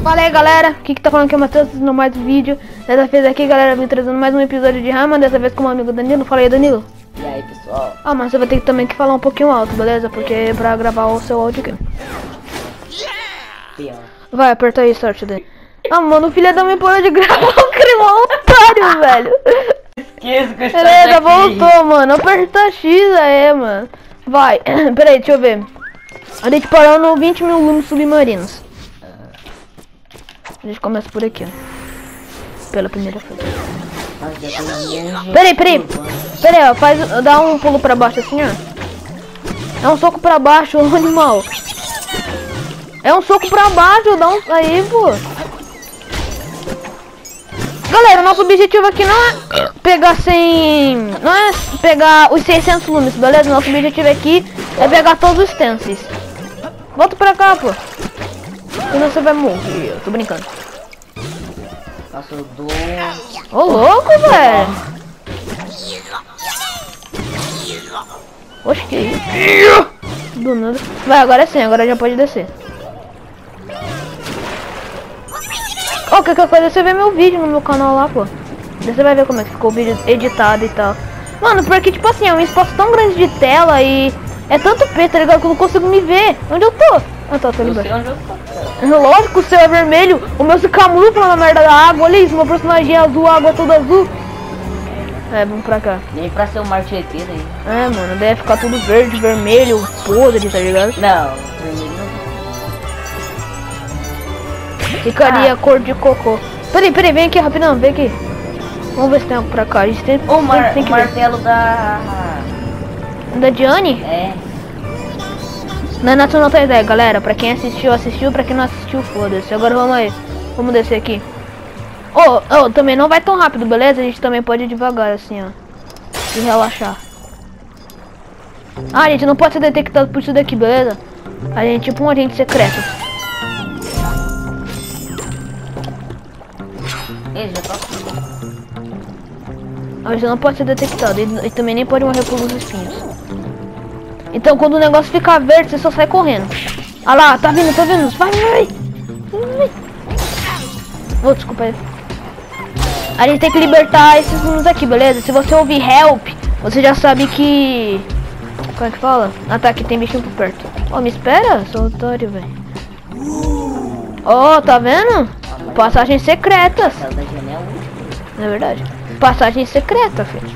Fala aí galera, aqui que tá falando que é o Matheus no mais um vídeo. Dessa vez aqui galera, vim trazendo mais um episódio de Rayman, dessa vez com o meu amigo Danilo. Fala aí Danilo. E aí pessoal? Ah, mas você vai ter também que falar um pouquinho alto, beleza? Porque pra gravar o seu áudio aqui. Vai, aperta aí, start daí. Ah mano, o filho da mãe parou de gravar o cremão otário, velho. Esqueça que eu estou Beleza, aqui. voltou, mano. Aperta X aí, mano. Vai, peraí, deixa eu ver. A gente parou no 20 mil lumes submarinos. A gente começa por aqui, ó. Pela primeira vez. Peraí, ó. Dá um pulo pra baixo assim, ó. É um soco pra baixo, animal. É um soco pra baixo, dá um... Aí, pô. Galera, o nosso objetivo aqui não é pegar 100... Não é pegar os 600 lumes, beleza? Nosso objetivo aqui é pegar todos os stances. Volta pra cá, pô. Senão você vai morrer. Eu tô brincando. Passou dois. Ô, louco, velho. Oxe, que isso? Do nada. Vai, agora é 100. Agora já pode descer. Ó, qualquer coisa você vê meu vídeo no meu canal lá, pô. Daí você vai ver como é que ficou o vídeo editado e tal. Mano, porque tipo assim, é um espaço tão grande de tela e... É tanto P, tá ligado? Que eu não consigo me ver. Onde eu tô? Ah, tá, tô ali embaixo. Onde eu tô, cara? Lógico, o céu é vermelho. O meu se camufla na merda da água. Olha isso, meu personagem é azul, a água toda azul. É, vamos pra cá. Nem pra ser um marcheteiro aí. É, mano, deve ficar tudo verde, vermelho, podre, tá ligado? Não, vermelho não. Ficaria cor de cocô. Peraí, vem aqui rapidão, vem aqui. Vamos ver se tem algo pra cá. A gente tem, O tem que martelo da Diane? É. Não é National Treasure, galera. Pra quem assistiu, assistiu. Pra quem não assistiu, foda-se. Agora vamos aí. Vamos descer aqui. Também não vai tão rápido, beleza? A gente também pode ir devagar, assim, ó. E relaxar. Ah, a gente não pode ser detectado por isso daqui, beleza? A gente é tipo um agente secreto. Ele já tá. A gente não pode ser detectado. E também nem pode morrer por uns espinhos. Então quando o negócio ficar verde, você só sai correndo. Ah lá, tá vindo. Vai. Oh, desculpa aí. A gente tem que libertar esses mundos aqui, beleza? Se você ouvir help, você já sabe que... Como é que fala? Ah tá, aqui tem bichinho por perto. Oh, me espera, sou otário, velho. Oh, tá vendo? Passagens secretas. Não é verdade? Passagem secreta, filho.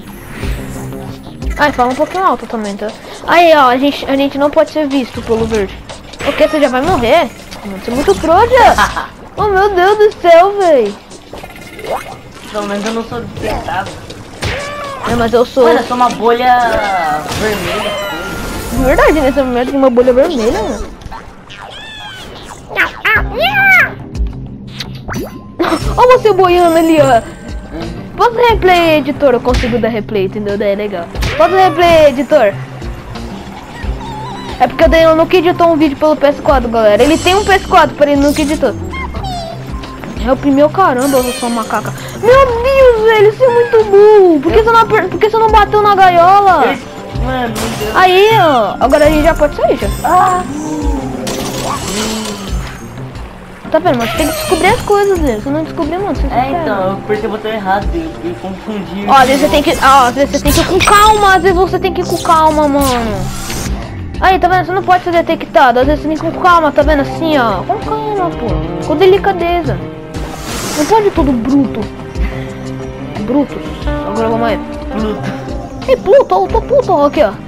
Ai, fala um pouquinho alto também, tá? Aí, ó, a gente não pode ser visto pelo verde. Porque você já vai morrer. Você é muito pro já. Oh, meu Deus do céu, velho. Pelo menos eu não sou despertado. É, mas eu sou... Mano, eu sou uma bolha vermelha. Verdade, nessa merda tem uma bolha vermelha, mano. Olha você boiando ali, ó. Posso replay, editor? Eu consigo dar replay, entendeu? Daí é legal. Posso replay, editor? É porque o Daniel nunca editou um vídeo pelo PS4, galera. Ele tem um PS4, para ele nunca editou. É o primeiro, caramba, eu sou macaca. Meu Deus, velho, isso é muito burro. Por que você não bateu na gaiola? Mano, meu Deus. Aí, ó. Agora a gente já pode sair, já. Tá vendo? Mas você tem que descobrir as coisas, velho. Se não descobrir, mano, você então, eu percebi o botão errado, eu confundi. Ó, às vezes você tem que... às vezes você tem que ir com calma. Às vezes você tem que ir com calma, mano. Aí, tá vendo? Você não pode ser detectado. Às vezes você tem que ir com calma, tá vendo? Assim, ó. Com calma, pô. Com delicadeza. Não pode tudo bruto. Bruto. Agora vamos aí. Pluto. Ei, Pluto, eu tô puto. Aqui, ó.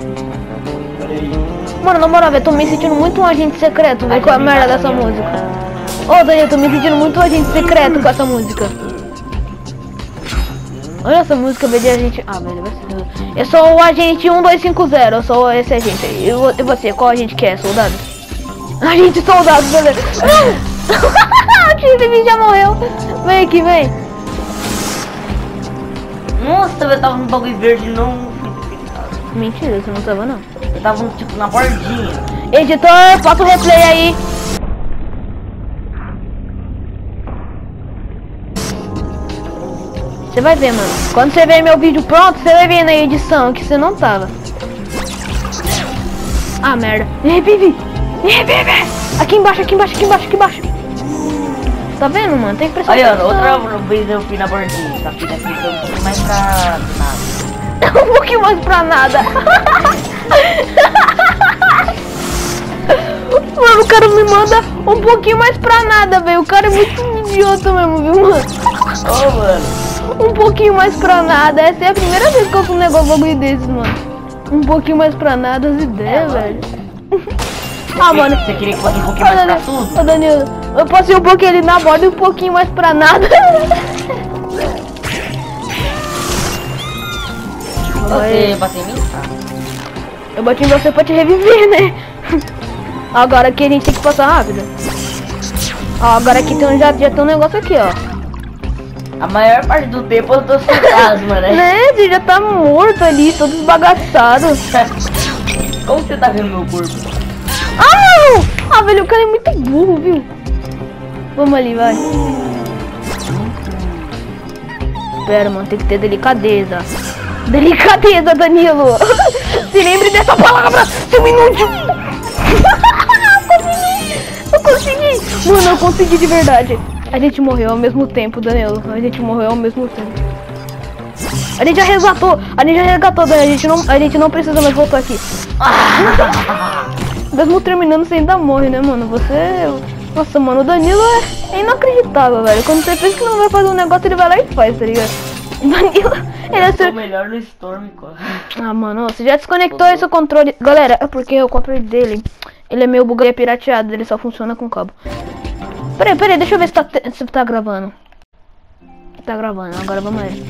Mano, na moral, velho, tô me sentindo muito um agente secreto, velho, com a merda dessa música. Ô, Daniel, tô me sentindo muito um agente secreto com essa música. Olha essa música, velho, de agente... Ah, velho, vai ser... Eu sou o agente 1250, eu sou esse agente aí. E você, qual agente que é, soldado? Agente soldado, beleza. Esse bicho já morreu. Vem aqui, vem. Nossa, eu tava no bagulho verde, não... Mentira, você não tava, não. Eu tava, tipo, na bordinha. Editor, passa o replay aí. Você vai ver, mano. Quando você ver meu vídeo pronto, você vai ver na edição que você não tava. Ah, merda. Me revive. Me revive. Aqui embaixo, aqui embaixo, aqui embaixo, aqui embaixo. Tá vendo, mano? Tem que prestar Aí, ó, atenção. outra vez eu fui na bordinha. Só que daqui foi um pouco mais pra nada. Um pouquinho mais pra nada. Mano, o cara me manda um pouquinho mais pra nada, velho. O cara é muito idiota mesmo, viu, mano? Ô, mano. Um pouquinho mais pra nada. Essa é a primeira vez que eu fui um bagulho desses, mano. Um pouquinho mais pra nada, as ideias, velho. Ah, mano. Você queria que fosse um pouquinho mais pra tudo? Ô, Danilo, eu passei um pouquinho ali na borda e um pouquinho mais pra nada. Você bateu em mim? Eu bati em você pra te reviver, né? Agora aqui a gente tem que passar rápido. Ó, agora aqui tem já tem um negócio aqui, ó. A maior parte do tempo eu tô fantasma, né? Né? Você já tá morto ali, todo esbagaçado. Como você tá vendo meu corpo? Ah, não! Ah, velho, o cara é muito burro, viu? Vamos ali, vai. Pera, mano, tem que ter delicadeza. Delicadeza, Danilo. Se lembre dessa palavra, seu inútil. Eu consegui. Mano, eu consegui de verdade. A gente morreu ao mesmo tempo, Danilo. A gente morreu ao mesmo tempo. A gente já resgatou, Danilo. A gente não precisa mais voltar aqui. Mesmo terminando, você ainda morre, né, mano? Você... Nossa, mano, o Danilo é inacreditável, velho. Quando você pensa que não vai fazer um negócio, ele vai lá e faz, tá ligado? O Danilo, ele é Eu tô melhor no Storm, cara. Ah, mano, você já desconectou esse controle. Galera, é porque o controle dele, ele é meio bugado e é pirateado, ele só funciona com cabo. Peraí, deixa eu ver se tá gravando. Tá gravando, agora vamos aí.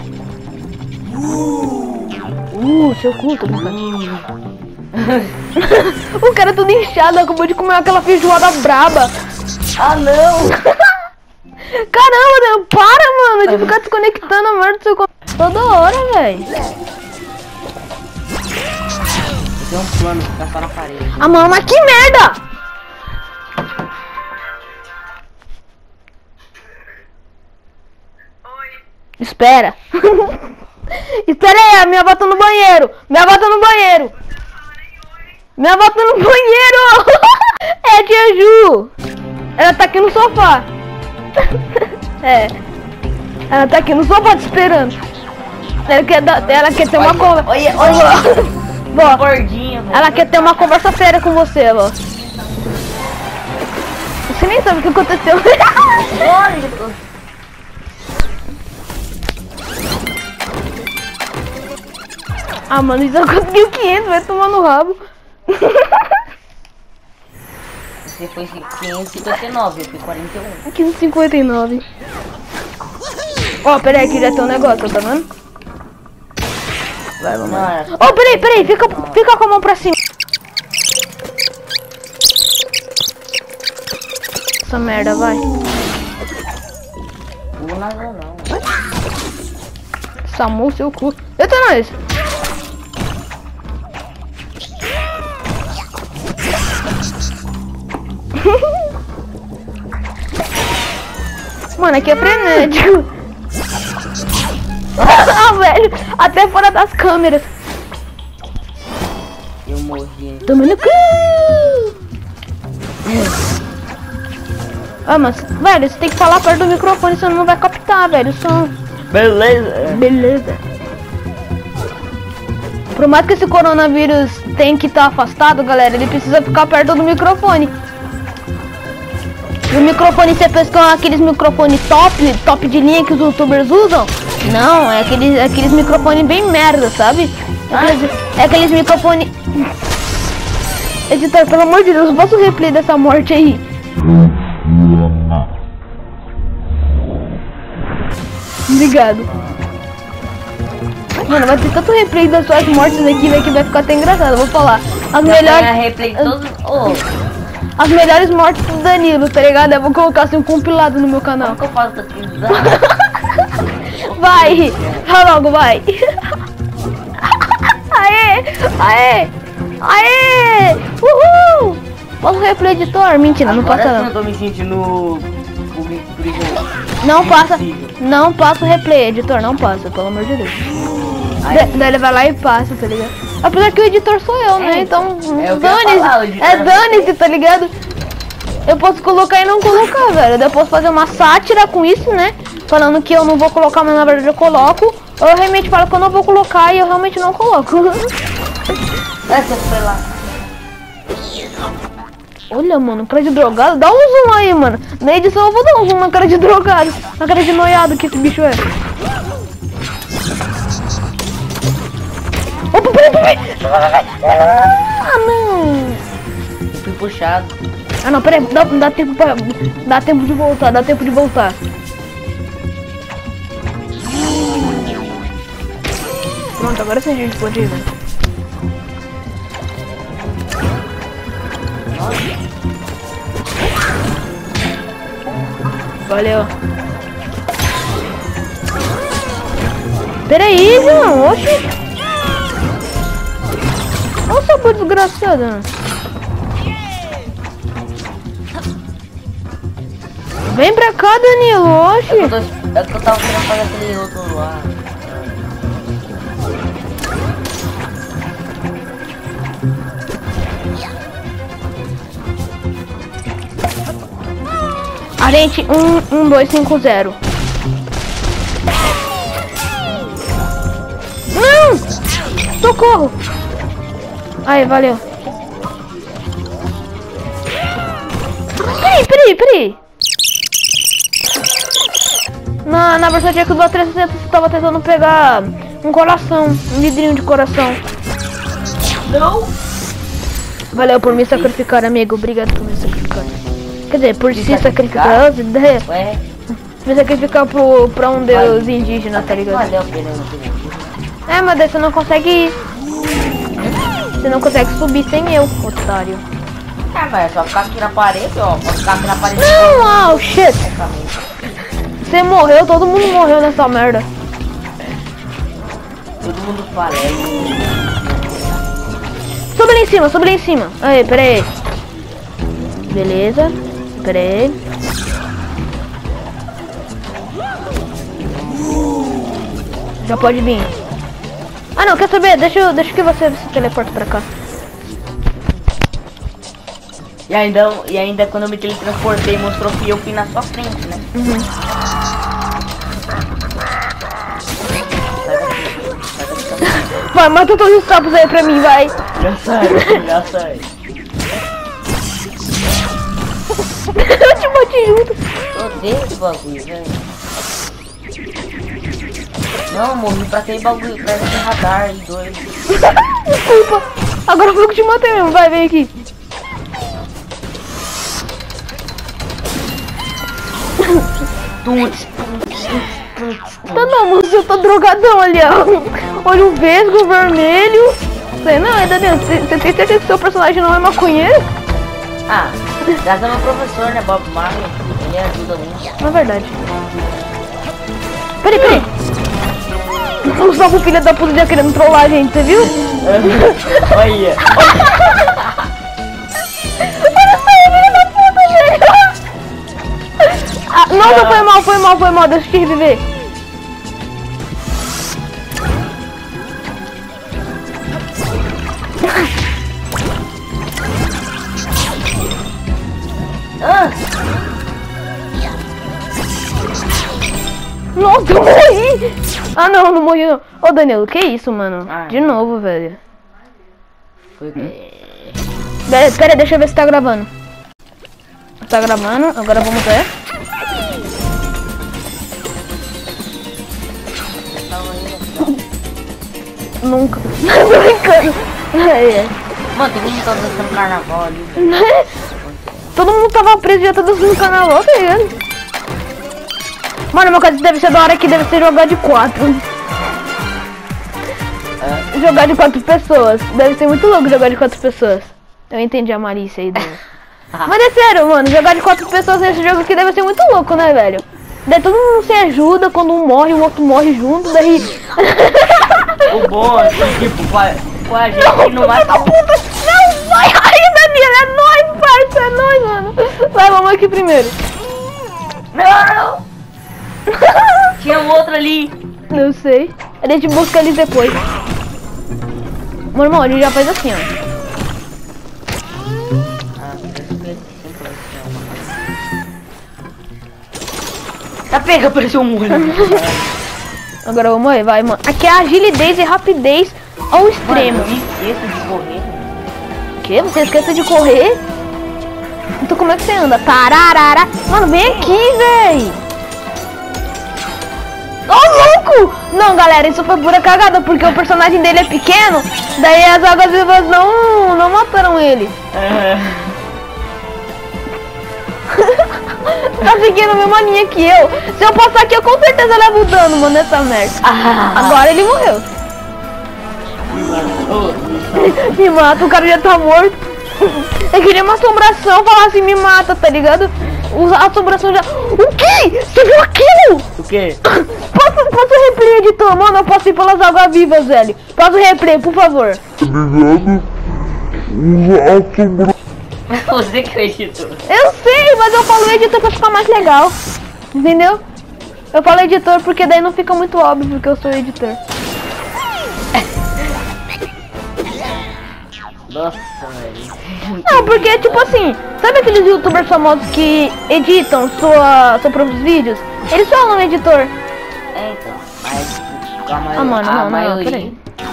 Seu cu, tô brincando. O cara todo inchado, acabou de comer aquela feijoada braba. Ah, não! Caramba, Deus, para, mano, de ficar desconectando a merda do seu controle toda hora, velho. Tem um plano, ficar só na parede. Ah, mano, mas que merda! Espera. Espera aí, a minha avó tá no banheiro. Minha avó tá no banheiro. Minha avó tá no banheiro. É a tia Ju. Ela tá aqui no sofá. É. Ela tá aqui no sofá te esperando. Ela quer ter uma conversa. Olha, Vó, gordinha, velho. ela quer ter uma conversa séria com você, vó. Você nem sabe o que aconteceu. Ah, mano, isso conseguiu 500, vai tomar no rabo. Você foi 559, eu fui 41. 559. Ó, pera aí que já tem um negócio, tá vendo? Vai, vamos lá. Ó, peraí, fica com a mão pra cima. Essa merda, vai. Não nada não. Samu seu cu. Eita, nós. Mano, aqui é frenético. Ah, velho, até fora das câmeras. Eu morri. Toma no cu. Ah, mas, velho, você tem que falar perto do microfone, senão não vai captar, velho, o som. Beleza. Por mais que esse coronavírus tem que estar afastado, galera, ele precisa ficar perto do microfone. E o microfone, você pensa que é aqueles microfones top de linha que os youtubers usam? Não, é aqueles microfones bem merda, sabe? É aqueles microfones... Editor, pelo amor de Deus, faça o replay dessa morte aí. Obrigado. Mano, vai ter tanto replay das suas mortes aqui, velho, que vai ficar até engraçado. Eu vou falar. As melhores... replay todos... As melhores mortes do Danilo, tá ligado? Eu vou colocar assim um compilado no meu canal. Como que eu faço pra pesquisar? Vai! Vai logo, vai! Aê! Uhul! Passa o replay, editor. Mentira, não passa Agora não. eu tô me sentindo... Não passa o replay, editor. Não passa, pelo amor de Deus. Daí ele vai lá e passa, tá ligado? Apesar que o editor sou eu, né? Então, dane-se, dane-se, tá ligado? Eu posso colocar e não colocar, velho. Eu posso fazer uma sátira com isso, né? Falando que eu não vou colocar, mas na verdade eu coloco. Ou eu realmente falo que eu não vou colocar e eu realmente não coloco. Essa foi lá. Olha, mano, cara de drogado. Dá um zoom aí, mano. Na edição eu vou dar um zoom na cara de drogado. Na cara de noiado que esse bicho é. Opa, peraí. Ah, não. Fui puxado. Ah, não, peraí. Dá tempo pra... Dá tempo de voltar, dá tempo de voltar. Pronto, agora sim a gente pode ir, velho. Valeu. Peraí, João. Oxi. Olha o sabor desgraçado. Vem pra cá, Danilo. Oxi. É que eu tava querendo fazer aquele outro lá. Arente 1250. Não! Socorro! Aí, valeu. Peraí. Na versão aqui do A360 você tava tentando pegar um coração, um vidrinho de coração. Não! Valeu por me sacrificar, amigo. Obrigado por me sacrificar. Quer dizer, por se sacrificar, Ué? me sacrificar pra um deus indígena, tá ligado? Valeu, pena. É, mas daí você não consegue ir. Você não consegue subir sem eu, otário. Ah, mas é só ficar aqui na parede, ó. Pode ficar aqui na parede. Não, shit. Você morreu, todo mundo morreu nessa merda. Todo mundo falece. Sobe lá em cima. Aí, pera aí. Beleza. Pera aí. Já pode vir. Ah, não, quer saber? Deixa que você se teleporte pra cá. E ainda quando eu me teletransportei, mostrou que eu fui na sua frente, né? Uhum. Vai, mata todos os sapos aí pra mim, vai. Já sai. Eu te bati junto. Eu odeio esse bagulho, velho. Não, morri pra aquele bagulho, pra esse radar e doido. Desculpa. Agora foi eu que te matei mesmo, vai, vem aqui. Tá não, moço, eu tô drogadão ali, ó. Olho vesgo, vermelho. Sei não, ainda dentro. Você tem certeza que seu personagem não é maconheiro? Ah, graças ao meu professor, né, Bob Marley, ele ajuda muito. Na verdade. Peraí. O salvo filho da puta já querendo trollar a gente, você viu? Olha. Ah, nossa, foi mal, deixa eu te reviver. Nossa, eu morri! Ah, não morri não. Ô, Danilo, que isso, mano? De novo, velho. Pera, deixa eu ver se tá gravando. Tá gravando, agora vamos ver. Nunca. Tô brincando. Mano, todo mundo tá dançando carnaval ali. Todo mundo tava preso e já tá dançando carnaval, tá ligado? Mano, uma coisa deve ser da hora que deve ser jogar de 4. Jogar de 4 pessoas. Deve ser muito louco jogar de 4 pessoas. Eu entendi a malícia aí do... Mas é sério, mano, jogar de 4 pessoas nesse jogo aqui deve ser muito louco, né, velho? Daí todo mundo se ajuda, quando um morre, o outro morre junto, daí... O bom é que, tipo, com a gente não mata um. Não, vai! Ai, Danilo, é nóis, parça, é nóis, mano. Vai, vamos aqui primeiro. Não! Tinha um outro ali. Não sei. A gente busca eles depois. Meu irmão, a gente já faz assim, ó. Sempre vai ter uma. Tá pega, apareceu um olho. Agora eu vou morrer, vai, mano. Aqui é agilidez e rapidez ao extremo. Mano, eu esqueço de correr. O quê? Você esquece de correr? Então como é que você anda? Tararara. Mano, vem aqui, véi. Ô, louco! Não, galera, isso foi pura cagada, porque o personagem dele é pequeno. Daí as águas vivas não mataram ele. Tá seguindo a mesma linha que eu. Se eu passar aqui, eu com certeza levo dano, mano, nessa merda. Agora ele morreu. Me mata, o cara já tá morto. Eu queria uma assombração, falar assim, me mata, tá ligado? A assombração já... O quê? Você viu aquilo? O quê? Posso replay, editor? Mano, eu posso ir pelas águas vivas, velho. Posso replay, por favor. Você que é o editor. Eu sei, mas eu falo editor pra ficar mais legal. Entendeu? Eu falo editor porque daí não fica muito óbvio porque eu sou editor. Nossa, velho. Não, porque tipo assim, sabe aqueles youtubers famosos que editam seus próprios vídeos? Eles falam editor. É, então. Mas a mano, não, maioria. peraí.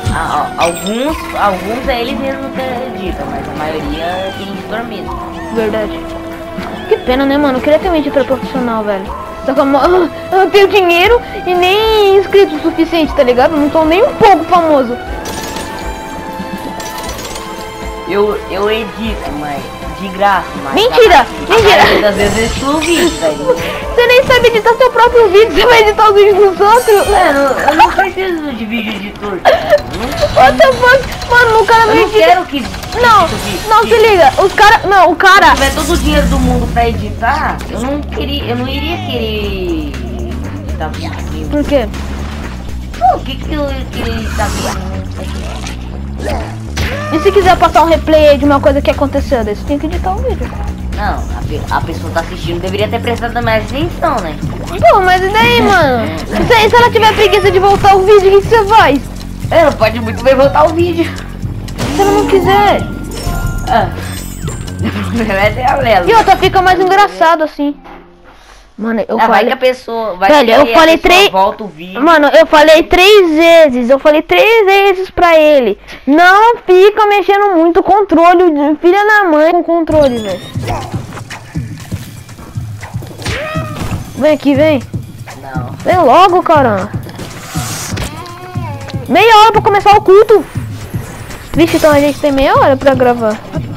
Alguns é eles mesmos que editam, mas a maioria tem editor mesmo. Verdade. Que pena, né, mano? Eu queria ter um editor profissional, velho. Só que eu não tenho dinheiro e nem inscrito o suficiente, tá ligado? Não sou nem um pouco famoso. Eu edito, mas de graça, mas... Mentira! Mentira! Às vezes eu excluo o vídeo, velho. Você nem sabe editar seu próprio vídeo, você vai editar os vídeos dos outros? Mano, eu não preciso de vídeo editor. What the fuck? Mano, o cara Eu não quero que... Não, se liga, os caras... Não, o cara... Se tiver todo o dinheiro do mundo pra editar, eu não iria querer editar vídeo. Por quê? O que eu queria editar vídeo? E se quiser passar um replay aí de uma coisa que aconteceu, daí você tem que editar o vídeo. Não, a pessoa tá assistindo deveria ter prestado mais atenção, né? Pô, mas e daí, mano? Se ela tiver preguiça de voltar o vídeo, o que você faz? Ela pode muito bem voltar o vídeo. Se ela não quiser. Vai ser a Lela. E outra, fica mais engraçado assim. Mano, eu Vai falei... que a pessoa... Velho, eu falei 3... Volta o vídeo. Mano, eu falei 3 vezes. Eu falei 3 vezes pra ele. Não fica mexendo muito o controle. Filha da mãe com o controle, velho. Vem aqui, vem. Não. Vem logo, caramba. Meia hora pra começar o culto. Vixe, então a gente tem meia hora pra gravar.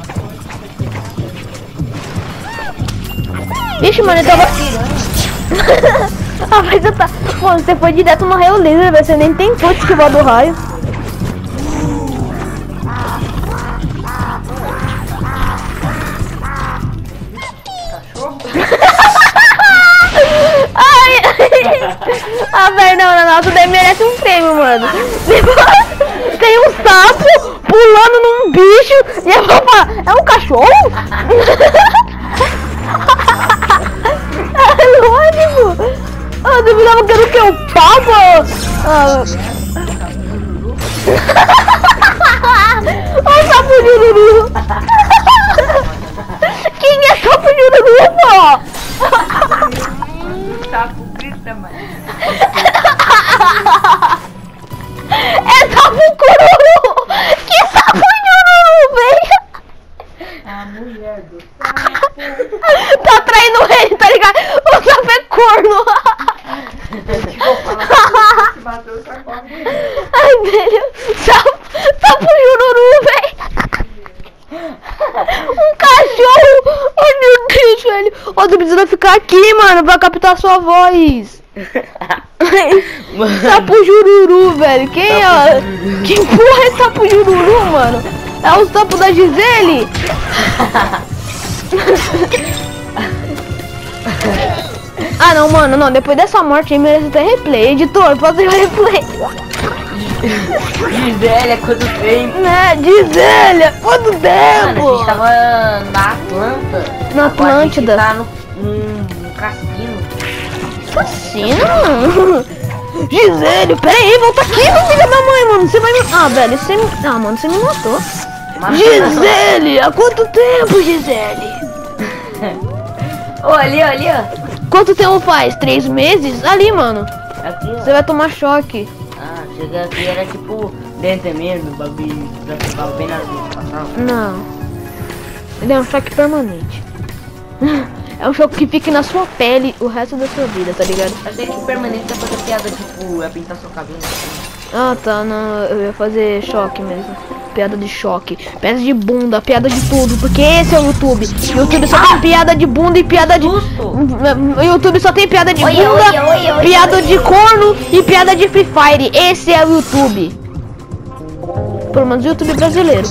Ixi, mano, eu tava... Ah, mas eu tá... Mano, você foi direto no raio laser, velho. Você nem tentou esquivar do raio. Ai! Ah, velho, não. Isso daí merece um prêmio, mano. Tem um sapo pulando num bicho e eu vou falar, é um cachorro? É lógico. Ah, eu duvidava que era o que? O papo? Olha o sapo jururu. Quem é sapo jururu, pô? Sapo grita, mano. É sapo cururu. Que sapo jururu, velho? A mulher do sapo. Tá traindo ele, tá ligado? O sapo é corno. Ai, velho. Sapo jururu, velho. Um cachorro. Ai, meu Deus, velho. Ô, tu precisa ficar aqui, mano, pra captar sua voz. Sapo jururu, velho. Quem é? Que porra é sapo jururu, mano? É o sapo da Gisele? Ah, não, mano, não. Depois dessa morte aí merece ter replay. Editor, fazer replay. Gisele, quanto tempo? Né, Gisele, quanto Mano, a tempo? gente tava na Atlanta. Na Atlântida. Agora a gente tá no cassino. Cassino? Gisele, pera aí, volta aqui, meu filho da mãe, mano. Você vai me... Ah, velho, você me... Ah, mano, você me matou. Mas Gisele, há quanto tempo, Gisele? Ô, ali, ó, ali, ó. Quanto tempo faz? 3 meses? Ali, mano. Aqui, ó. Você vai tomar choque. Ah, cheguei aqui, era tipo dentro mesmo, o bagulho tava bem na hora de passar. Não. Ele é um choque permanente. É um choque que fica na sua pele o resto da sua vida, tá ligado? Achei que permanente é fazer piada, tipo, é pintar seu cabelo. Ah, tá, não, eu ia fazer choque mesmo. Piada de choque, piada de bunda, piada de tudo, porque esse é o YouTube. YouTube só tem piada de bunda e piada de... O YouTube só tem piada de bunda, piada de corno e piada de Free Fire. Esse é o YouTube. Pelo menos o YouTube brasileiro.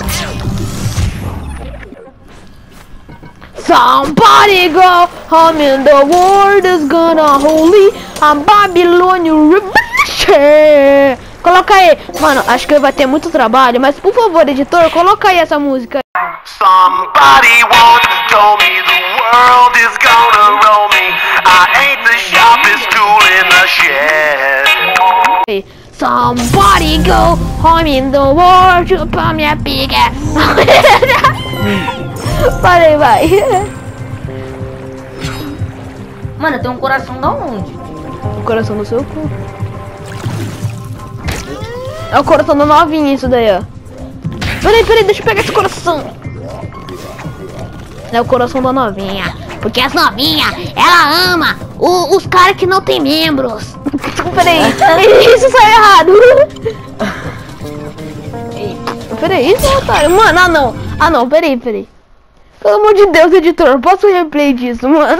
Somebody go home in the world is gonna holy a Babylonian revolution. Coloca aí, mano, acho que vai ter muito trabalho, mas por favor, editor, coloca aí essa música. Somebody once told me the world is gonna roll me. I ain't the sharpest tool in the shed. Somebody go home in the world to put me a big ass. Parei, vai. Mano, tem um coração da onde? O coração do seu cu. É o coração da novinha isso daí, ó. Peraí, deixa eu pegar esse coração. É o coração da novinha. Porque as novinhas, ela ama os caras que não tem membros. Peraí, isso saiu errado. Peraí, isso é otário. Mano, ah não, peraí. Pelo amor de Deus, editor, posso replay disso, mano?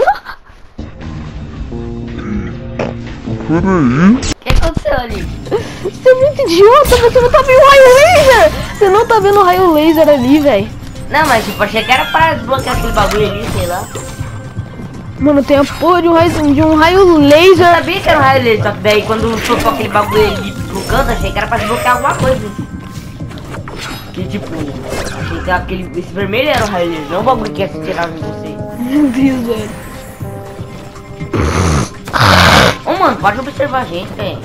Peraí. O que aconteceu ali? Você é muito idiota, você não tá vendo o raio laser! Você não tá vendo o raio laser ali, velho. Não, mas tipo, achei que era pra desbloquear aquele bagulho ali, sei lá. Mano, tem a porra de um raio laser. Eu sabia que era um raio laser, só que daí quando soltou aquele bagulho ali pro canto, achei que era pra desbloquear alguma coisa. Que tipo, achei que esse vermelho era um raio laser, não o bagulho que ia se tirar de você. Meu Deus, velho. Ô mano, pode observar a gente, velho.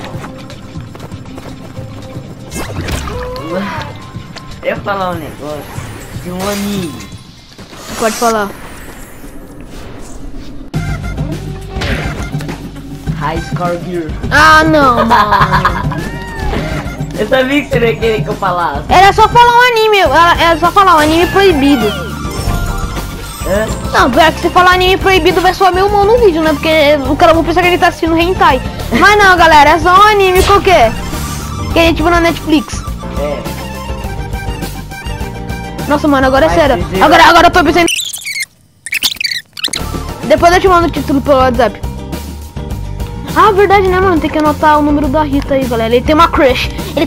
Eu ia falar um negócio de um amigo. Pode falar. High Score Gear. Ah, não, mano. Eu sabia que você não ia querer que eu falasse. Era só falar um anime, era só falar um anime proibido. Hã? Não, pior que se falar anime proibido vai só meu mão no vídeo, né? Porque o cara vai pensar que ele tá assistindo hentai. Mas não, galera, é só um anime qualquer. Que a gente viu na Netflix. É. Nossa, mano, agora é Vai sério. dizer, Agora eu tô pensando. Depois eu te mando o título pelo WhatsApp. Ah, verdade, né, mano? Tem que anotar o número da Rita aí, galera. Ele tem uma crush.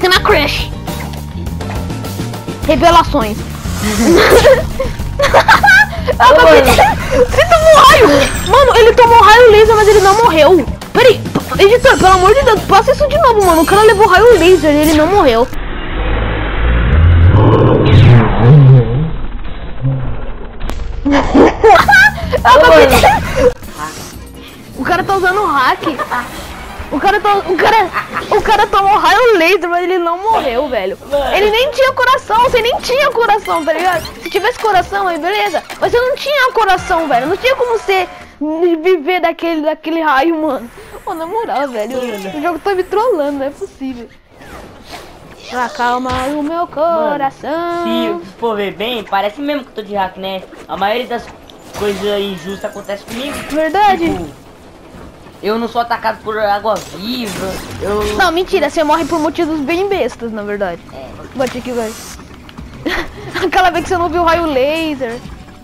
Revelações. Ele tomou um raio. Mano, ele tomou um raio laser, mas ele não morreu. Peraí, editor, pelo amor de Deus, passa isso de novo, mano. O cara levou raio laser e ele não morreu. O cara tá usando hack. O cara tomou raio laser, mas ele não morreu, velho. Ele nem tinha coração, você nem tinha coração, tá ligado? Se tivesse coração, aí beleza. Mas você não tinha coração, velho. Não tinha como você viver daquele raio, mano. Pô, na moral, velho. O jogo tá me trollando, não é possível. Acalma o meu coração. Se for ver bem, parece mesmo que eu tô de hack, né? A maioria das coisas injustas acontece comigo. Verdade. Tipo, eu não sou atacado por água viva. Não, mentira, você morre por motivos bem bestas, na verdade. É. Bate aqui, vai. Aquela vez que você não viu o raio laser.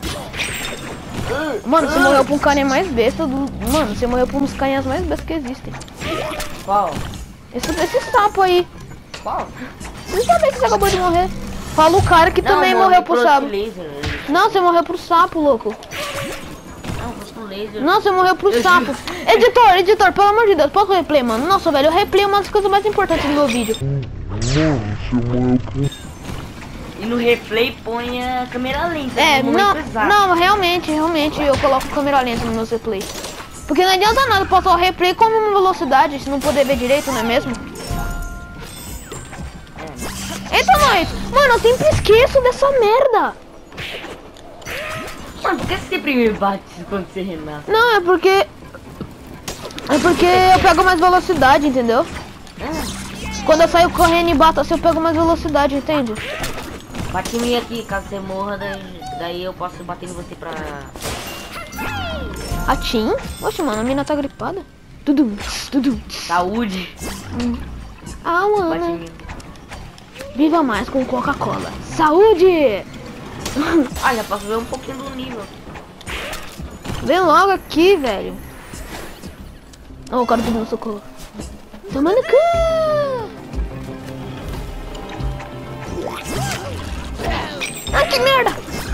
Mano, você morreu por um carinha mais besta do... Mano, você morreu por uns carinhas mais bestas que existem. Qual? Esse sapo aí. Qual? Você sabia que você acabou de morrer? Fala o cara que também morreu por sapo. Laser. Não, você morreu por sapo, louco. Não, foi com laser. Não, você morreu pro sapo. Editor, pelo amor de Deus, posso replay, mano? Nossa, velho, o replay é uma das coisas mais importantes do meu vídeo. E no replay põe a câmera lenta. É, no momento exato. não, realmente eu coloco câmera lenta no meu replay. Porque não adianta nada passar o replay com a mesma velocidade, se não poder ver direito, não é mesmo? Eita, nós! Mano, eu sempre esqueço dessa merda! Mano, por que você sempre me bate quando você renasce? Não, é porque... É porque eu pego mais velocidade, entendeu? Quando eu saio correndo e bato assim, eu pego mais velocidade, entende? Bate em mim aqui, caso você morra, daí eu posso bater em você pra... A Tim? Oxe, mano, a mina tá gripada. Tudo. Saúde. Ah, Bate em mano. mim. Viva mais com Coca-Cola. Saúde! Ah, já posso ver um pouquinho do nível. Vem logo aqui, velho. Oh, o cara pediu socorro. Toma no cu! Ah, que merda!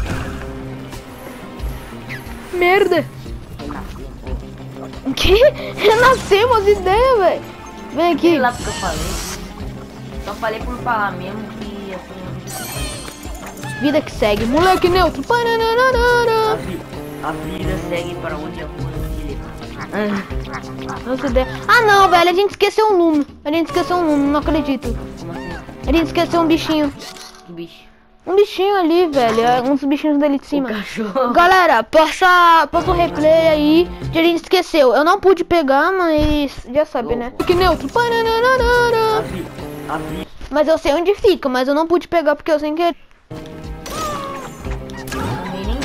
Merda! Que? Renasceu as ideias, velho! Vem aqui! Sei lá porque eu falei. Só falei por falar mesmo que assim... Vida que segue, moleque neutro! A vida segue para onde a rua te levar. Nossa ideia. Ah não, velho, a gente esqueceu um número. Não acredito. Como assim? A gente esqueceu um bichinho. Que bicho? Um bichinho ali, velho. Uns bichinhos dali de cima. Cachorro. Galera, passa o replay aí que a gente esqueceu. Eu não pude pegar, mas já sabe, né? Que neutro. A vida. Mas eu sei onde fica, mas eu não pude pegar porque eu sem querer. Também nem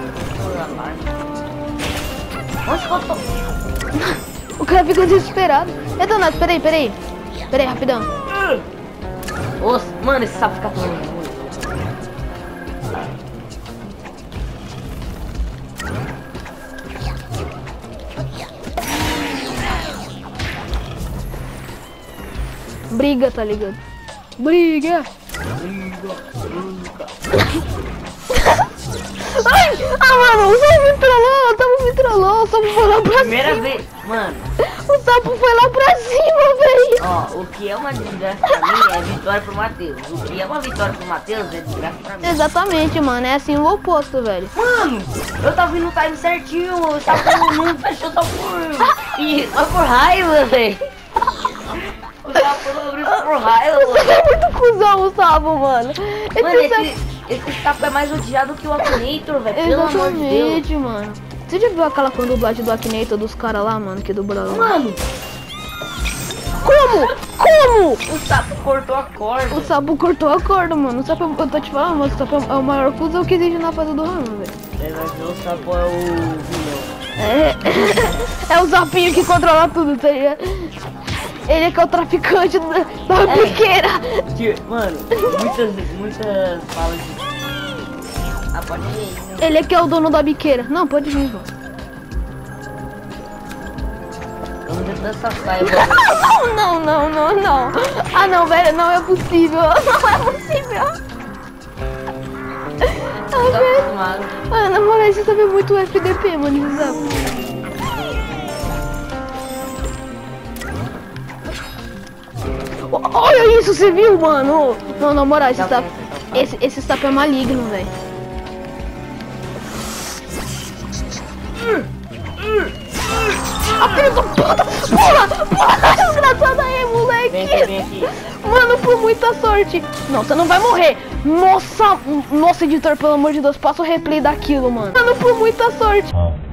onde que eu tô? O cara fica desesperado. Danado, peraí. Peraí, rapidão. Nossa, mano, esse sapo fica todo mundo. Briga, tá ligado? Briga. Ai! Ah, mano, o sapo me trollou, o sapo foi lá pra Primeira cima. vez, mano. O sapo foi lá pra cima, velho. Ó, o que é uma desgraça pra mim é vitória pro Matheus. O que é uma vitória pro Matheus é desgraça pra mim. Exatamente, mano, é assim o oposto, velho. Mano, eu tava vindo no time certinho, o sapo não fechou só por raiva, velho. O sapo não abriu por raiva, Você mano. é muito cuzão, o sapo, mano. Mano, sapo- esse sapo é mais odiado que o Akinator, velho. Pelo amor de Deus. Exatamente, mano. Você já viu aquela dublagem do Akinator dos caras lá, mano, que dublaram? Mano, Como? o sapo cortou a corda. O sapo cortou a corda, mano. O sapo, eu tô te falando, mano, o sapo é o maior cuzão que existe na fase do Rama, velho. É, mas o sapo é o vilão. É o sapinho que controla tudo, tá ligado? Ele é que é o traficante da biqueira. Mano, muitas falas de... Ah, pode ir, né? Ele é que é o dono da biqueira. Não, pode vir, vó. Vamos dentro dessa saia. Não. Ah, não, velho, não é possível. Não é possível. Tá acostumado. Ah, na moral, você sabe muito FDP, mano, esse sapo. Olha isso, você viu, mano? Não, na moral, esse sapo é maligno, velho. A filha da puta! Pula, desgraçada aí, moleque! Vem aqui. Mano, por muita sorte. Não, você não vai morrer. Nossa, editor, pelo amor de Deus, passa o replay daquilo, mano. Mano, por muita sorte.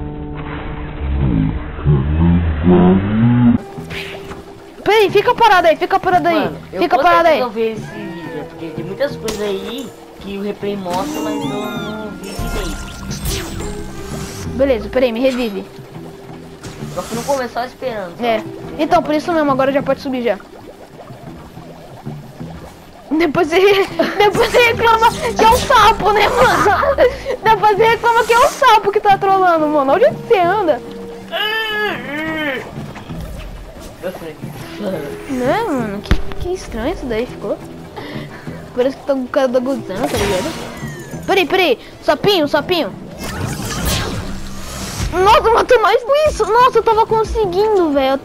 Peraí, fica parado aí. Mano, Fica parado aí. Eu ver esse vídeo, porque tem muitas coisas aí que o replay mostra, mas eu não vi direito. Beleza, peraí, me revive. Só que não começou esperando. Só. É. Então, por isso mesmo, agora já pode subir já. Depois você reclama que é um sapo, né, mano? Depois você reclama que é um sapo que tá trolando, mano. Onde você anda? Eu sei. Né, mano? Que estranho isso daí ficou. Parece que tá com o cara da gozando, tá ligado? Peraí. Sapinho. Nossa, matou mais isso. Nossa, eu tava conseguindo, velho.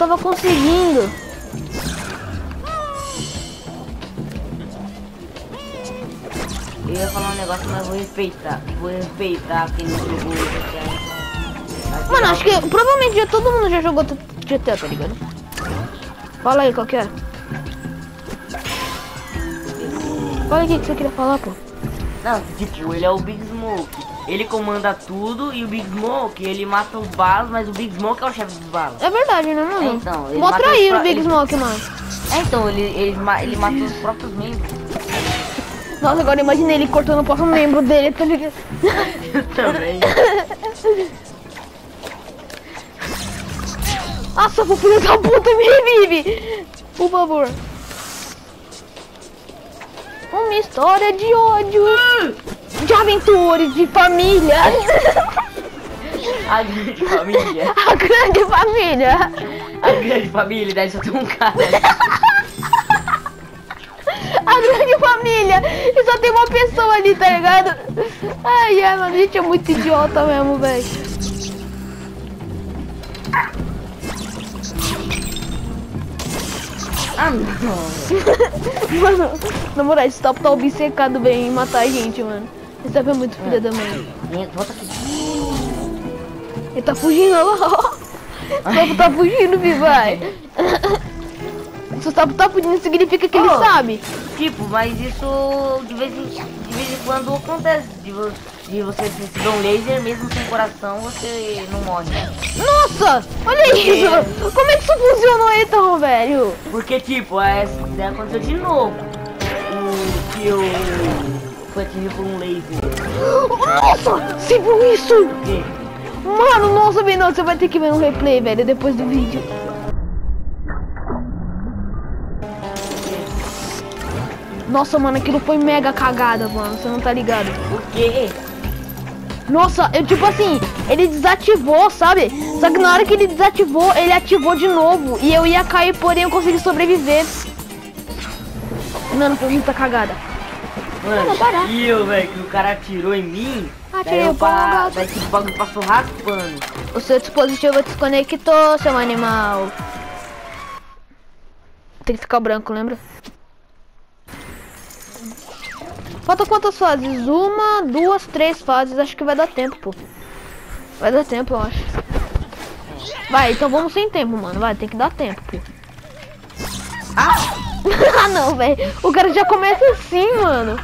Eu ia falar um negócio, mas vou respeitar. Quem não jogou GTA. Mano, acho que provavelmente já todo mundo já jogou GTA, tá ligado? Fala aí, qual que era? Fala aí o que você queria falar, pô. Não, tipo, ele é o Big Smoke. ele comanda tudo e o Big Smoke, ele mata os balas, mas o Big Smoke é o chefe dos balas. É verdade, né, mano? Então, ele Mó mata traíra os o Big ele- Smoke, mano. Então, ele mata os próprios membros. Nossa, agora imagina ele cortando o próprio membro dele, tá ligado? Também. Nossa, o filho da puta me revive! Por favor. Uma história de ódio, de aventura, de família. A grande família. A grande família. A grande família, daí só tem um cara. A grande família. E só tem uma pessoa ali, tá ligado? Ai, ai, mano, a gente é muito idiota mesmo, velho. Ah, não. Mano, na moral, esse top tá obcecado bem em matar a gente, mano. Esse top é muito filha da mãe. Volta aqui. Ele tá fugindo, olha lá, ó. O sapo tá fugindo, vai. Se o sapo tá fugindo, significa que ele sabe. Tipo, mas isso de vez em quando acontece. De você receber um laser, mesmo sem coração, você não morre. Nossa, olha isso. Como é que isso funcionou então, velho? Porque, tipo, isso aconteceu de novo. O que eu fui atingido por um laser. Nossa, você viu isso? O quê? Mano, nossa, bem, não, você vai ter que ver no replay, velho, depois do vídeo. Nossa, mano, aquilo foi mega cagada, mano, você não tá ligado. O quê? Nossa, eu tipo assim, ele desativou, sabe? Só que na hora que ele desativou, ele ativou de novo. E eu ia cair, porém eu consegui sobreviver. Mano, foi muita cagada. Mano, barato. e eu, velho, que o cara atirou em mim. Atirei daí o pau, daí tipo, o bagulho passou raspando. O seu dispositivo desconectou, seu animal. Tem que ficar branco, lembra? Falta quantas fases? 1, 2, 3 fases. Acho que vai dar tempo, pô. Vai dar tempo, eu acho. Vai, então vamos sem tempo, mano. Vai, tem que dar tempo, pô. Ah! Ah, não, velho. O cara já começa assim, mano.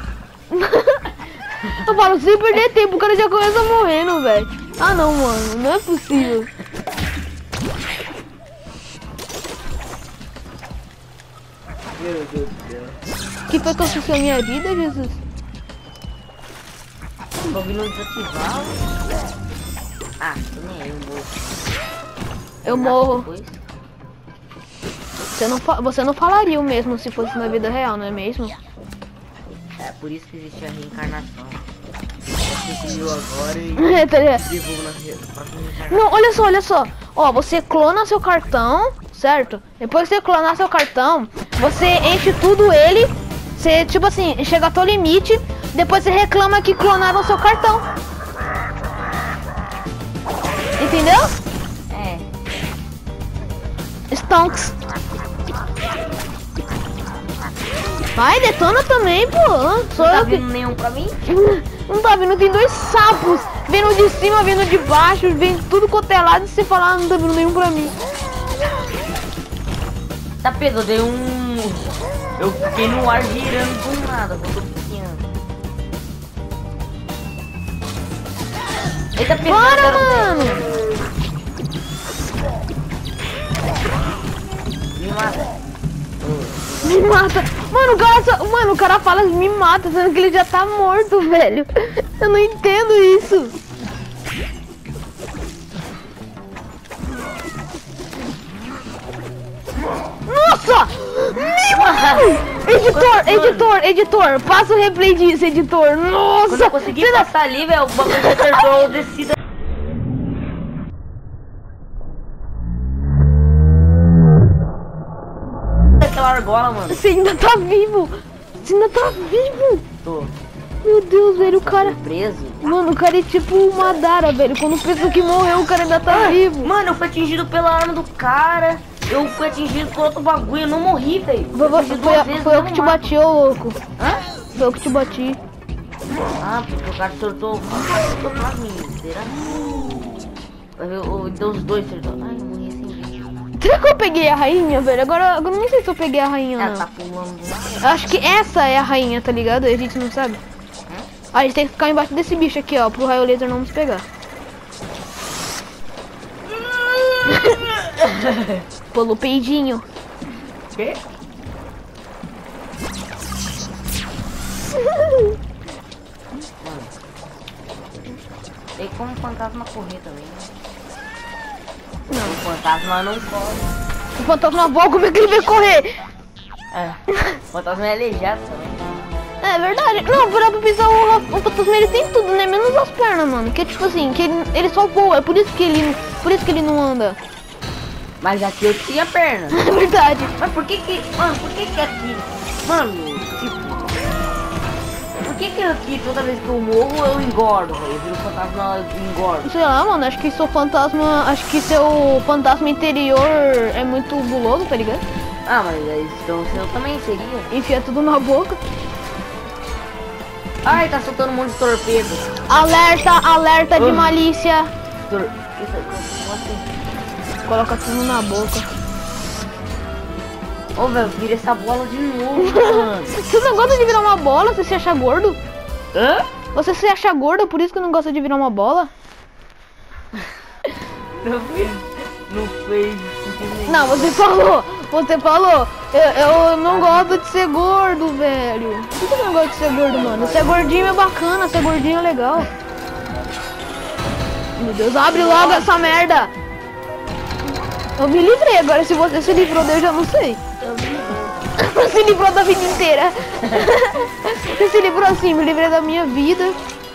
Eu falo, sem perder tempo, o cara já começa morrendo, velho. Ah, não, mano. Não é possível. Meu Deus do céu. Que foi que aconteceu na minha vida, Jesus? O bagulho não desativar. Ah, tô nem aí, eu morro. Eu morro. Depois. Você não falaria o mesmo se fosse na vida real, não é mesmo? É por isso que existe a reencarnação. Você viu agora e Tá ligado? devolvo na próxima reencarnação. Não, olha só. Ó, você clona seu cartão, certo? Depois que você clonar seu cartão, você enche tudo ele. Você, tipo assim, chega ao teu limite. Depois você reclama que clonaram seu cartão. Entendeu? É. Stonks. Vai, detona também, pô. Sou Não tá eu que... vindo nenhum pra mim? Não tá vindo, tem 2 sapos. Vindo de cima, vindo de baixo, vem tudo cotelado e você falar, ah, não tá vindo nenhum pra mim. Tá Pedro, eu dei um... Eu fiquei no ar girando do nada, quando eu tô pequeno. Eita, Pedro, Bora, mano! Me mata. Me mata. Mano, o cara fala me mata, sendo que ele já tá morto, velho. Eu não entendo isso. Nossa! Editor, passa o replay disso, editor. Quando Nossa! eu consegui passar ali, velho, o bagulho já acertou a descida. Aquela argola, mano. Você ainda tá vivo! Você ainda tá vivo! Tô Meu Deus, velho, o cara... preso. Mano, o cara é tipo o Madara, velho. Quando pensa que morreu, o cara ainda tá vivo. Mano, eu fui atingido pela arma do cara. Eu fui atingido por outro bagulho. Eu não morri, velho. Foi eu que te bati, ô louco. Hã? Foi eu que te bati. Ah, porque o cara acertou pra mim. Será? Então os dois acertou. Ai, eu morri sem vídeo. Será que eu peguei a rainha, velho? Agora eu nem sei se eu peguei a rainha ou Ela não. tá pulando do nada. Eu acho que essa é a rainha, tá ligado? A gente não sabe. A gente tem que ficar embaixo desse bicho aqui, ó, pro raio laser não nos pegar. Pulou peidinho. Quê? Tem como o fantasma correr também, né? Não, o fantasma não corre. O fantasma voa, como é que ele vai correr? É, o fantasma é aleijado também. É verdade. Não, pra pensar, o fantasma ele tem tudo, né? Menos as pernas, mano. Que é tipo assim, que ele só voa, é por isso que ele não anda. Mas aqui eu tinha perna. É verdade. Mas por que que... Mano, por que que aqui... Mano, tipo... Por que que aqui toda vez que eu morro eu engordo, velho? Eu viro fantasma e engordo. Sei lá, mano, acho que seu fantasma interior é muito guloso, tá ligado? Ah, mas aí então eu também seria. Enfia tudo na boca. Ai, tá soltando um monte de torpedo. Alerta de malícia. Como assim? Coloca tudo na boca. Ô, velho, vira essa bola de novo, mano. Você não gosta de virar uma bola? Você se acha gordo? Hã? Você se acha gordo, por isso que não gosta de virar uma bola? Não fez. Não, você falou. Eu não gosto de ser gordo, velho. Por que você não gosta de ser gordo, mano? Ser gordinho é bacana, ser gordinho é legal. Meu Deus, abre logo essa merda. Eu me livrei, agora se você se livrou eu já não sei. Você se livrou da vida inteira. Você se livrou assim, me livrei da minha vida.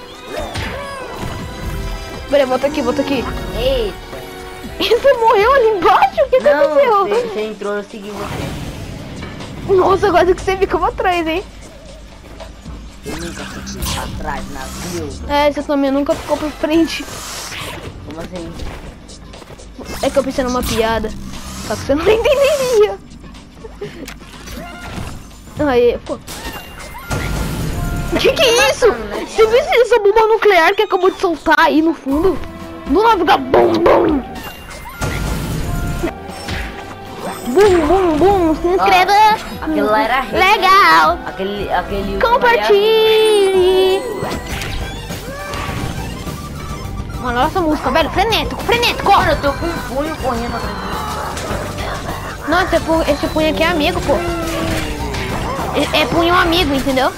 Peraí, volta aqui. Eita. E você morreu ali embaixo? O que aconteceu? Não, você entrou, eu segui você. Nossa, agora que você ficou atrás, hein? Eu nunca fiquei pra trás na vida. É, você também nunca ficou pra frente. Como assim? É que eu pensei numa piada. Só que você não entenderia. Aí, pô. Que é isso? Você viu essa bomba nuclear que acabou de soltar aí no fundo? Do nada fica bum, bum. Bum, bum, bum. Se inscreva. Aquele lá era rei. Legal. Aquele... Compartilhe. Mano, olha essa música, velho. Frenético. Mano, eu tô com um punho correndo atrás. Não, esse punho aqui é amigo, pô. É punho amigo, entendeu?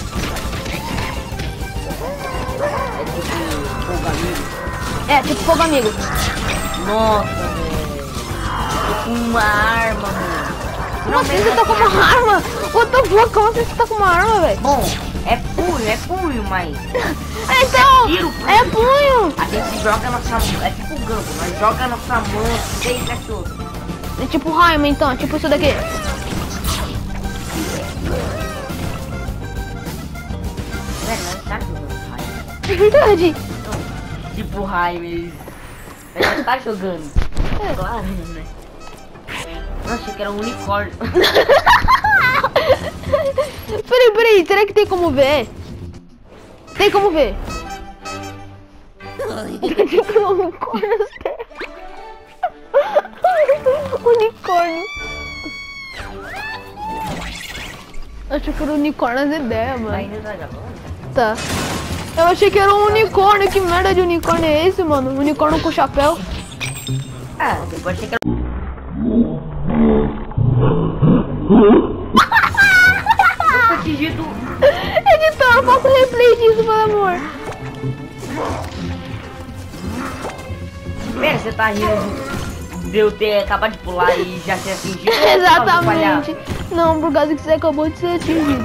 É tipo fogo amigo. Nossa, velho. Tô com uma arma, mano. Como assim você tá com uma arma? What the fuck? Como assim você tá com uma arma, velho? Bom, é punho, mas... Então, tiro, é punho. A gente joga a nossa mão, é tipo Gambo, nós joga a nossa mão, seis pessoas. É tipo Rayman, então, é tipo isso daqui. Velho, nós tá jogando Rayman. É verdade. Não, tipo Rayman, nós tá jogando. É. Claro, né? Nossa, achei que era um unicórnio. Peraí, será que tem como ver? Tem como ver? Unicórnio. Achei que era unicórnio as ideias, mano. Ainda tá gravando? Tá. Eu achei que era um unicórnio. Que merda de unicórnio é esse, mano? Unicórnio com chapéu. Ah, depois achei que era... Editor, faça o replay disso, pelo amor. Pera, você tá rindo de eu ter acabado de pular e já ser atingido? Exatamente. Não, por causa que você acabou de ser atingido.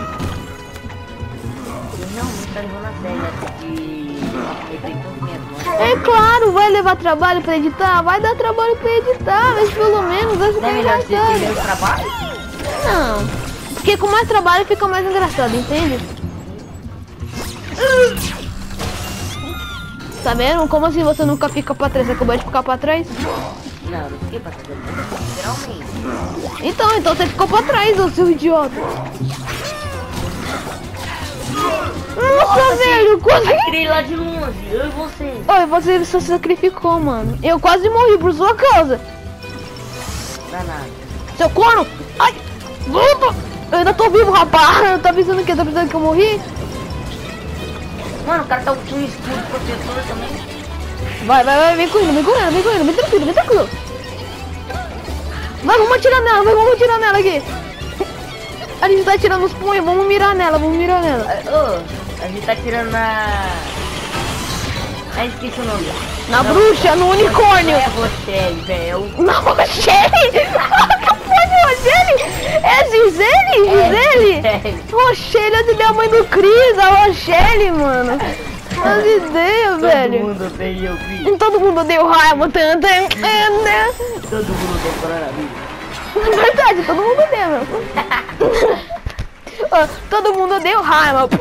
Não, não tá levando a sério de entretenimento. É claro, vai levar trabalho pra editar? Vai dar trabalho pra editar, mas pelo menos vai Não ficar é melhor você ter engraçado. menos trabalho? Não, porque com mais trabalho fica mais engraçado, entende? Tá vendo? Como assim você nunca fica pra trás? Você acabou de ficar pra trás? Não, eu não fiquei pra trás, literalmente. Então você ficou pra trás, ô seu idiota. Nossa, velho, quase... Tirei lá de longe, eu e você. Oi, você se sacrificou, mano. Eu quase morri por sua causa. Danado. Seu corno! Ai! Bruto! Eu ainda tô vivo, rapaz! Tá pensando que eu morri? Mano, o cara tá com um escudo protetor também. Vai, vem correndo, vem tranquilo. Vai, vamos atirar nela aqui. A gente tá atirando os punhos, vamos mirar nela. Ô, a gente tá tirando na... Ah, esqueci o nome. Na bruxa, no unicórnio. Não é Rochelle, velho. Na Rochelle? Rochelle? É Gisele? Rochelle é de a mãe do Cris, a Rochelle, mano. As ideias, velho. Todo mundo odeia o Cris. Todo mundo odeia o Raimundo. Todo mundo odeia o coronavírus. É verdade, todo mundo odeia, meu. Todo mundo odeia o Raimundo.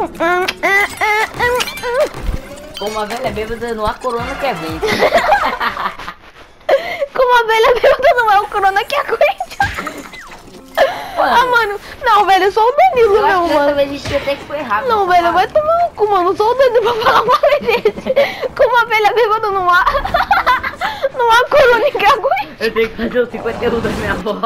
Com uma velha bêbada não há corona que é vez. Com uma velha bêbada não é o corona que aguenta. Ah, mano. Não, velho, só o Danilo, Eu acho não, que mano. dessa vez a gente até que foi rápido. Não, velho, vai tomar um cu, mano. Só o Danilo pra falar mal desse. Com uma velha bêbada não há. Não há corona que aguenta. Eu tenho que fazer o 51 da minha avó.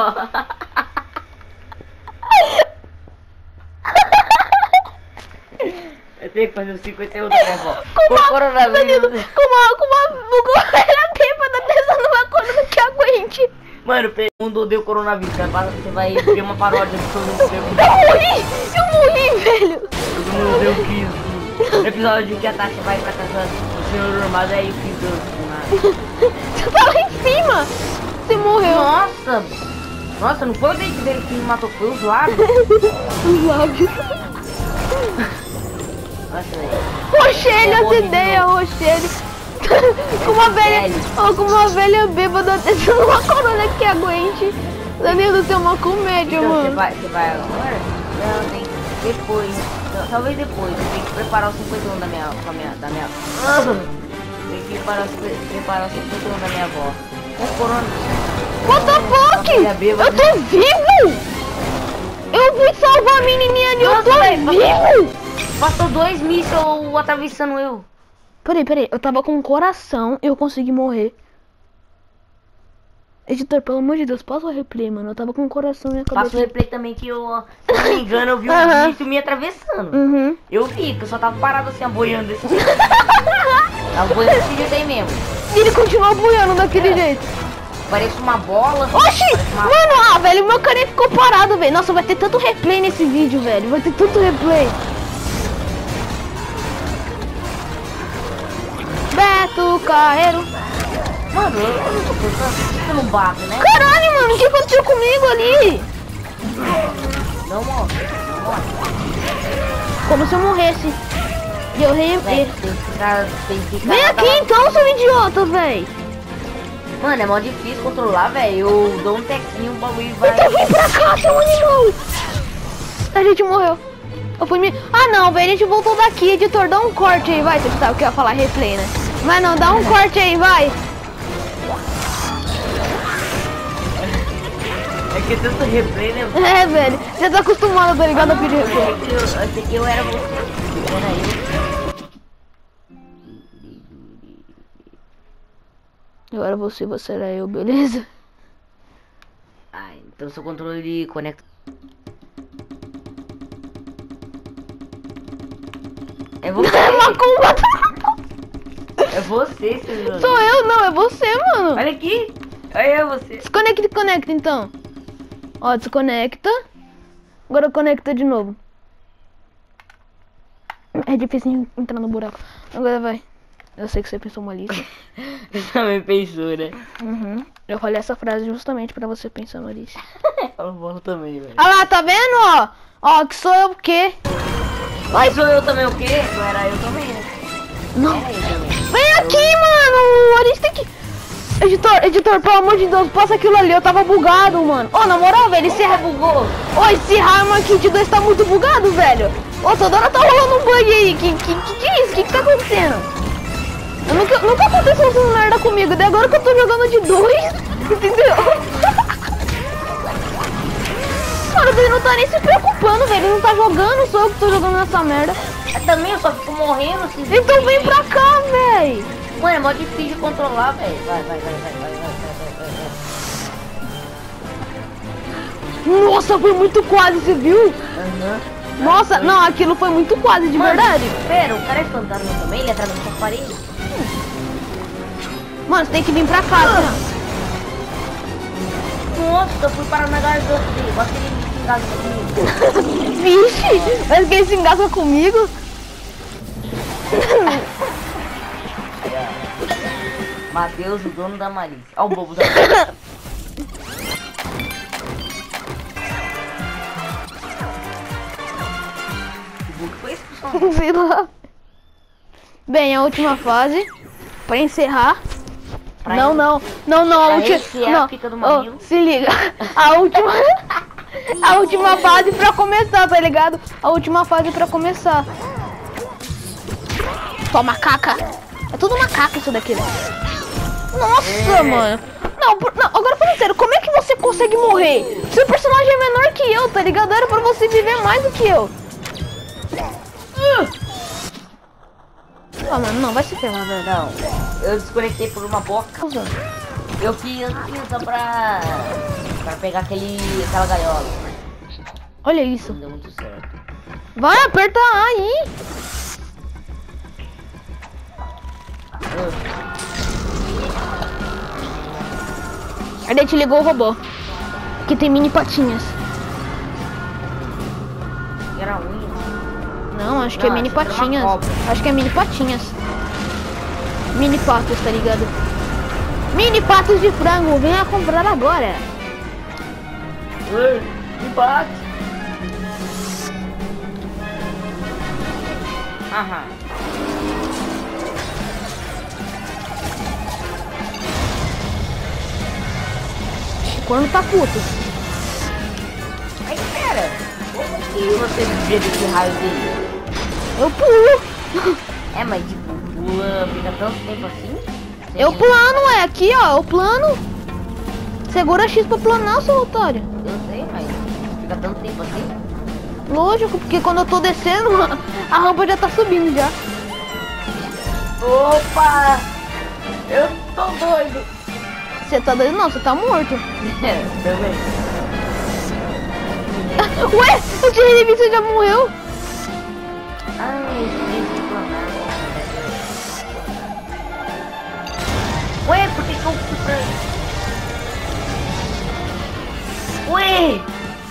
Eu tenho que fazer o 51 da minha avó. Com uma coronavírus. Danilo, com uma velha bêbada dessa não há corona que aguente. Mano, o mundo odeia o coronavírus. Você vai ter uma paródia de todo mundo odeia o Eu morri, velho. Todo mundo odeia o Cris. No episódio que a Tasha vai pra casa do senhor armado, aí o Cris Você tá lá em cima. Você morreu. Nossa, não foi o dente dele que me matou, foi os lábios. Os lábios. Nossa, velho. Rochelle, as ideias, Rochelle. Com uma velha bêbada tentando uma corona que aguente. Danilo, tem uma comédia, Então, mano. você vai agora? Não, tem depois. Não, talvez depois. Tem que preparar o 51 da minha avó. Tem que preparar o 51 da minha avó. Com corona. What the fuck? Eu tô vivo! Eu fui salvar a menininha ali, eu tô vivo! Passou 2 mísseis atravessando eu. Peraí, eu tava com um coração e eu consegui morrer. Editor, pelo amor de Deus, passa o replay, mano. Eu tava com um coração e acabei. Passa o replay também que eu, se não me engano, eu vi um míssil me atravessando. Eu vi, que eu só tava parado assim, boiando desse jeito. Tava boiando desse jeito aí mesmo. E ele continua boiando daquele jeito. Parece uma bola. Oxi! Mano, velho, meu carinha ficou parado, velho. Nossa, vai ter tanto replay nesse vídeo, velho. Vai ter tanto replay. Beto Carreiro. Mano, eu não tô pensando, você não bate, né? Caralho, mano, o que aconteceu comigo ali? Não morre. Como se eu morresse. E eu Tem reerrei. que ficar. Vem aqui então, seu idiota, velho. Mano, é mó difícil controlar, velho. Eu dou um tequinho, o bagulho vai. Então vem pra cá, seu animal. A gente morreu. Eu fui me... Ah não, velho, a gente voltou daqui. Editor, dá um corte aí, vai. Você sabe o que eu ia falar, replay, né? Mas não, dá um corte aí, vai. É que é tanto replay, né? É, velho, já tá acostumado, tá ligado, a pedir replay. Esse aqui eu era você. Eu era você, você era eu, beleza? Ah, então seu controle conecta. É você. É macumba. É você, seu. Sou eu, não, é você, mano. Olha aqui. Olha você. Desconecta e conecta, então. Ó, desconecta. Agora conecta de novo. É difícil entrar no buraco. Agora vai. Eu sei que você pensou malícia. Você também pensou, né? Eu falei essa frase justamente pra você pensar malícia. Eu vou também, velho. Ah lá, tá vendo, ó? Ó, que sou eu o quê? Mas sou eu também o quê? Não era eu também, né? Não. Era eu também. Vem aqui, mano. A gente tem que... Editor, pelo amor de Deus, passa aquilo ali. Eu tava bugado, mano. Ô, na moral, velho, esse... Bugou. Ô, esse Harman Kit 2 tá muito bugado, velho. Ô, toda hora tá rolando um bug aí. Que é isso? Que tá acontecendo? Eu nunca aconteceu essa merda comigo. Daí agora que eu tô jogando de 2, entendeu? Mano, ele não tá nem se preocupando, velho. Ele não tá jogando, sou eu que tô jogando essa merda. Eu também, eu só fico morrendo. Então vem pra cá, velho. Mano, é mó difícil de controlar, velho. Vai. Nossa, foi muito quase, você viu? Nossa, não, aquilo foi muito quase, de verdade. Pera, o cara é fantasma também? Ele atravessa a parede? Mano, você tem que vir pra cá, assim, Nossa, eu fui parar na garganta dele. Bota ele se engasga comigo. ó. Vixe, mas que ele se engasga comigo? Matheus, o dono da malícia. Ó o bobo da malícia. Que bobo foi esse, pessoal? Sei lá. Bem, a última fase, pra encerrar. Pra Não, ele- não, a última. esse é a Não, pica do ó, mamilo. se liga. A última. A última fase pra começar, tá ligado? A última fase pra começar. Toma caca. É tudo macaca isso daqui, né? Nossa, mano. Não, não, agora falando sério, como é que você consegue morrer? Seu personagem é menor que eu, tá ligado? Era pra você viver mais do que eu. Ah, mano, não, vai se ferrar, velho. Não, eu desconectei por uma boca. Eu fiz assim só pra pegar aquela gaiola. Olha isso. Não deu muito certo. Vai, aperta A aí. Aí daí te ligou o robô. Que tem mini patinhas. Era unha. Não, acho que é Não, mini acho que era uma patinhas. cobra. Acho que é mini patinhas. Mini patos, tá ligado? Mini patos de frango, venha comprar agora. Me bate. Aham. Quando tá puto. Ai, pera. Como que você vê desse raio dele? Eu pulo. É, mas tipo, pula, fica tanto tempo assim? Eu plano, é aqui, ó. Eu plano. Segura X pra planar, seu otário. Eu sei, mas fica tanto tempo assim? Lógico, porque quando eu tô descendo, a rampa já tá subindo já. Opa! Eu tô doido. Você tá doido? Não, você tá morto. É, também. Ué, eu tinha revisto, você já morreu? Ai, esse planar. Ué, por que que eu fui pra... Ué!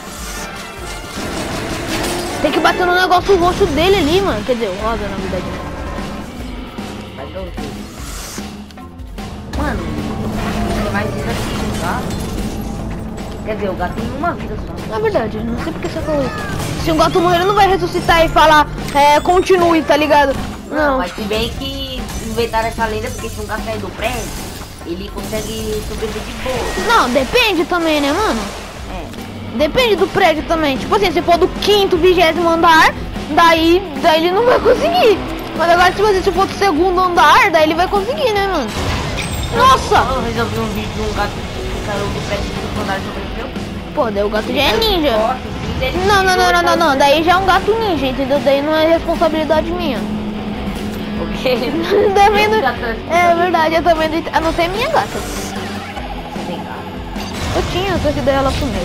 Tem que bater no negócio roxo dele ali, mano. Quer dizer, o rosa, na verdade. Vai dar o quê? Mano, tem mais vida que o gato. Quer dizer, o gato tem uma vida só. Na verdade, não sei porque você falou isso. Se um gato morrer, ele não vai ressuscitar e falar, continue, tá ligado? Não, mas se bem que inventaram essa lenda, porque se um gato sair do prédio, ele consegue sobreviver de boa. Não, depende também, né, mano? É. Depende do prédio também. Tipo assim, se for do 5º, 20º andar, daí ele não vai conseguir. Mas agora, tipo assim, se for do 2º andar, daí ele vai conseguir, né, mano? Nossa! Eu resolvi um vídeo de um gato que saiu do prédio do andar e sobreviveu. Pô, daí o gato já é ninja. Nossa, sim, ele Não. Daí já é um gato ninja, entendeu? Daí não é responsabilidade minha. O quê? Também não... Gato- É verdade, eu também não... A não ser minha gata. Você tem gato. Eu tinha, só que daí ela sumiu.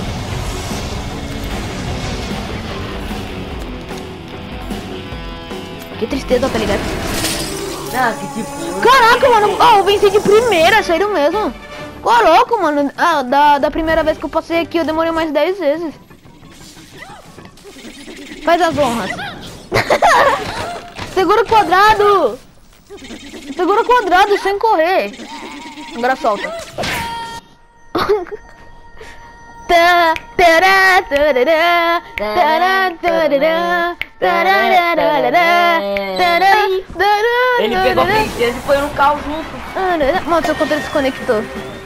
Que tristeza, tá ligado? Não, que tipo... Caraca, mano, eu venci de primeira, sério mesmo. Caraca, mano, da primeira vez que eu passei aqui eu demorei mais 10 vezes. Faz as honras. Segura o quadrado. Segura o quadrado sem correr. Agora solta. Tá, tará, tarará, tará, tarará, tararararará, tará, tará, Ele pegou a tarará. princesa e foi no carro junto. Mano, seu controle desconectou.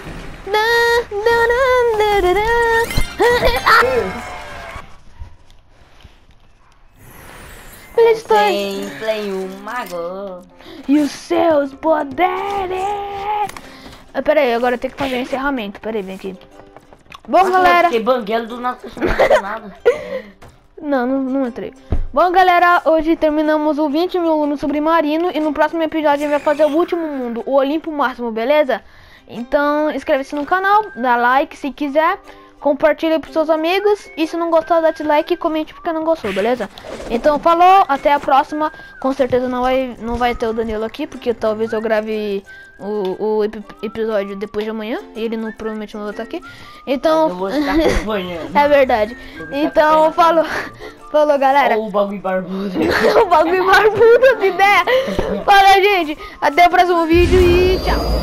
Playstation Play um mago. e os seus poderes. Pera aí, agora eu tenho que fazer o encerramento. Pera aí, vem aqui. Bom, galera. Que banguelo do nosso não nada. Não entrei. Bom, galera, hoje terminamos o 20 mil alunos submarino e no próximo episódio a gente vai fazer o último mundo, o Olimpo Máximo, beleza? Então, inscreve-se no canal, dá like se quiser, compartilha pros seus amigos. E se não gostou, dá like e comente porque não gostou, beleza? Então falou, até a próxima. Com certeza não vai ter o Danilo aqui, porque talvez eu grave o episódio depois de amanhã. E ele não, provavelmente não vai estar aqui. Então Eu vou estar acompanhando. é verdade. Então falou. Falou, galera. Ou o bagulho barbudo. O bagulho barbudo de ideia. Fala, gente. Até o próximo vídeo e tchau.